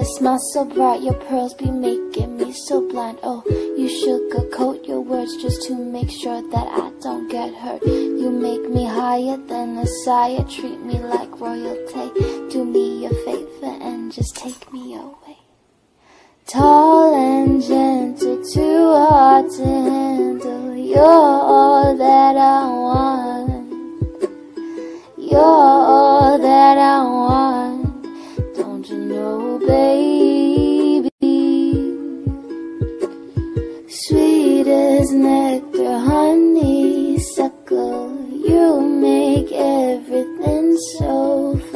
smile so bright, your pearls be making me so blind. Oh, you sugarcoat your words just to make sure that I don't get hurt. You make me higher than a sire, treat me like royalty. Do me a favor and just take me away. Tall and gentle, too hard to handle. You're all that I want. You're all that I want. Don't you know, baby? Sweet as nectar, honeysuckle. You make everything so